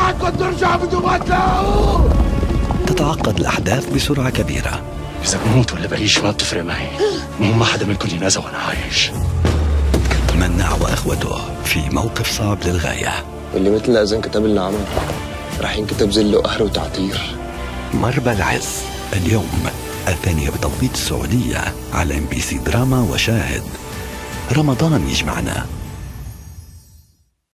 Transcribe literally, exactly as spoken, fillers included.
معكم ترجعوا بدون ما تلاقوه. تتعقد الأحداث بسرعة كبيرة. إذا بموت ولا بعيش ما بتفرق معي، المهم ما حدا منكم ينازل وأنا عايش. مناع وأخوته في موقف صعب للغاية. واللي مثل أذن كتب لنا عمل رح ينكتب ذل وقهر وتعطير. مربى العز اليوم الثانية بتوقيت السعودية على ام بي سي دراما وشاهد. رمضان يجمعنا.